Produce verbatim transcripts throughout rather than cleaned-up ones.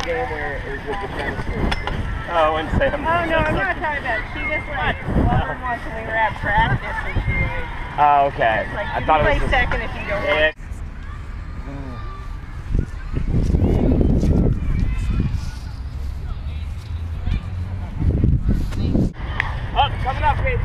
game where it was with the tennis coach. Oh, and Sam. Oh, no, I'm not talking about it. She just, like, loved him once when we were at practice, and she, like... Oh, okay. Like, I you thought play it was second if you don't want it. Oh, coming up, Kate.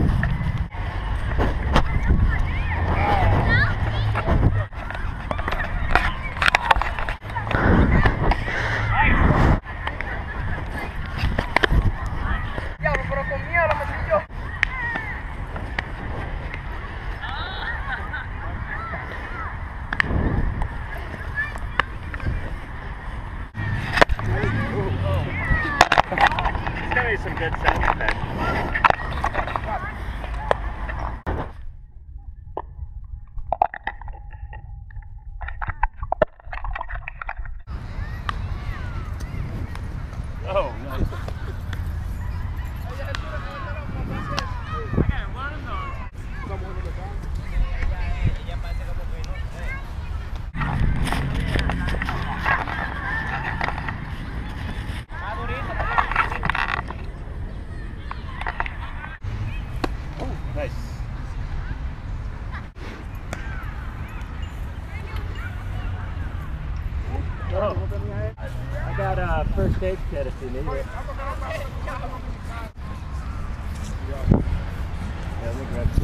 It's gonna be some good sound effects. Oh, nice. Nice. Oh, I got a first aid kit if you need it. Yeah, let me grab it.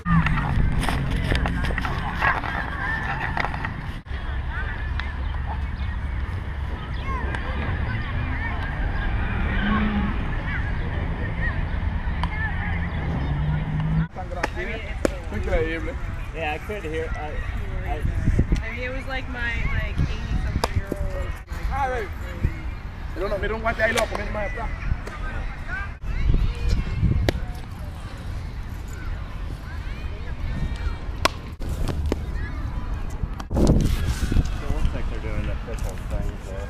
Increíble. Yeah, I could hear. I, I, I mean, it was like my, like, eighty-something-year-old... Ah, baby. Mira un, mira un guante ahí loco, mira más atrás. it looks like they're doing the official thing there.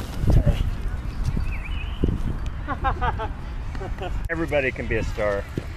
Everybody can be a star.